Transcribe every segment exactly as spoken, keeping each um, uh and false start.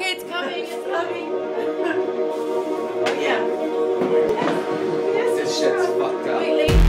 It's coming, it's coming. Oh yeah. Yes, This shit's fucked up. Wait, Lee.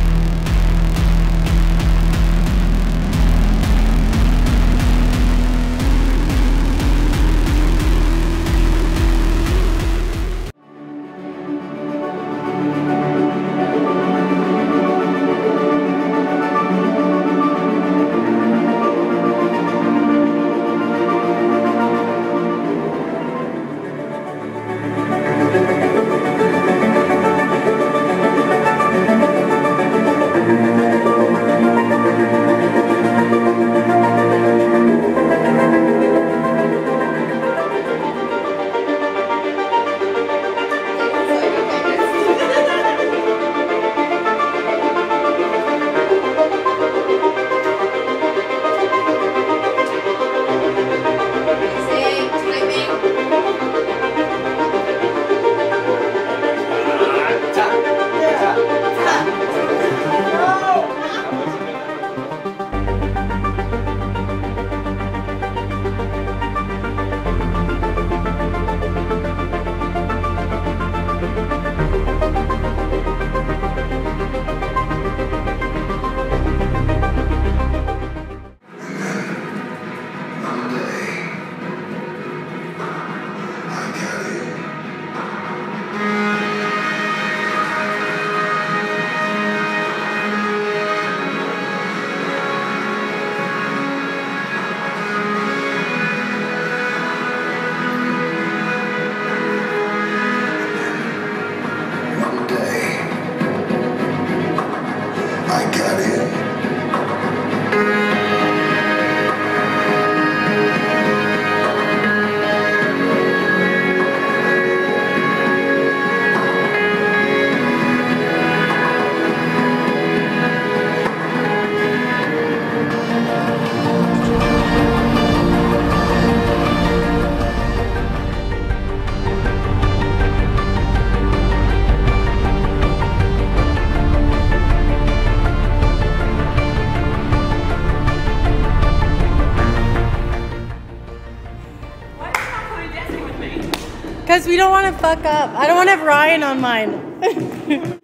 Because we don't want to fuck up. I don't want to have Ryan on mine.